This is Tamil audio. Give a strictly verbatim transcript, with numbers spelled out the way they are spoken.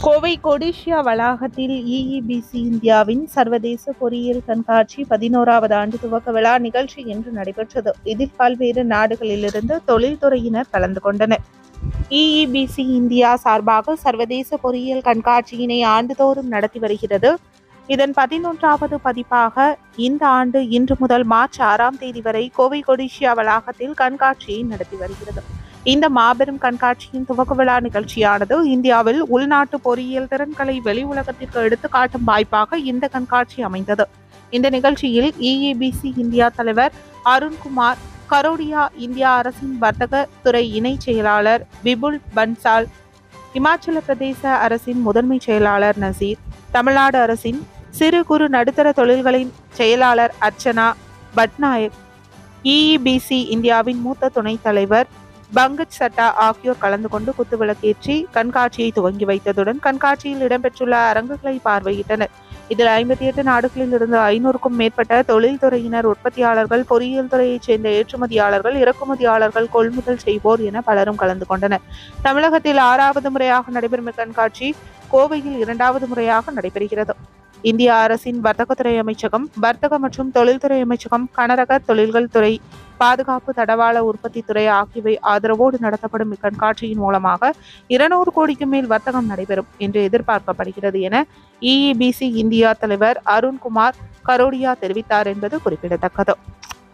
கோவை கொடிஷியா வளாகத்தில் இஇபிசி இந்தியாவின் சர்வதேச பொறியியல் கண்காட்சி பதினோராவது ஆண்டு துவக்க விழா நிகழ்ச்சி இன்று நடைபெற்றது. இதில் பல்வேறு நாடுகளிலிருந்து தொழில்துறையினர் கலந்து கொண்டனர். இஇபிசி இந்தியா சார்பாக சர்வதேச பொறியியல் கண்காட்சியினை ஆண்டுதோறும் நடத்தி வருகிறது. இதன் பதினொன்றாவது பதிப்பாக இந்த ஆண்டு இன்று முதல் மார்ச் ஆறாம் தேதி வரை கோவை கொடிஷியா வளாகத்தில் கண்காட்சியை நடத்தி வருகிறது. இந்த மாபெரும் கண்காட்சியின் துவக்க விழா நிகழ்ச்சியானது இந்தியாவில் உள்நாட்டு பொறியியல் திறன்களை வெளி உலகத்திற்கு எடுத்து காட்டும் வாய்ப்பாக இந்த கண்காட்சி அமைந்தது. இந்த நிகழ்ச்சியில் இஇபிசி இந்தியா தலைவர் அருண்குமார், கரோடியா இந்தியா அரசின் வர்த்தக துறை இணை செயலாளர் விபுல் பன்சால், இமாச்சல பிரதேச அரசின் முதன்மை செயலாளர் நசீர், தமிழ்நாடு அரசின் சிறு குறு நடுத்தர தொழில்களின் செயலாளர் அர்ச்சனா பட்நாயக், இஇபிசி இந்தியாவின் மூத்த துணைத் தலைவர் பங்கஜ் சட்டா ஆகியோர் கலந்து கொண்டு குத்துவிளக்கேற்றி கண்காட்சியை துவங்கி வைத்ததுடன் கண்காட்சியில் இடம்பெற்றுள்ள அரங்குகளை பார்வையிட்டனர். இதில் ஐம்பத்தி எட்டு நாடுகளில் இருந்து ஐநூறுக்கும் மேற்பட்ட தொழில்துறையினர், உற்பத்தியாளர்கள், பொறியியல் துறையைச் சேர்ந்த ஏற்றுமதியாளர்கள், இறக்குமதியாளர்கள், கொள்முதல் செய்வோர் என பலரும் கலந்து கொண்டனர். தமிழகத்தில் ஆறாவது முறையாக நடைபெறும் இக்கண்காட்சி கோவையில் இரண்டாவது முறையாக நடைபெறுகிறது. இந்திய அரசின் வர்த்தகத்துறை அமைச்சகம், வர்த்தக மற்றும் தொழில்துறை அமைச்சகம், கனரக தொழில்கள் துறை, பாதுகாப்பு, தடவாள உற்பத்தி துறை ஆகியவை ஆதரவோடு நடத்தப்படும் இக்கண்காட்சியின் மூலமாக இருநூறு கோடிக்கு மேல் வர்த்தகம் நடைபெறும் என்று எதிர்பார்க்கப்படுகிறது என இஇபிசி இந்தியா தலைவர் அருண்குமார் கரோடியா தெரிவித்தார் என்பது குறிப்பிடத்தக்கது.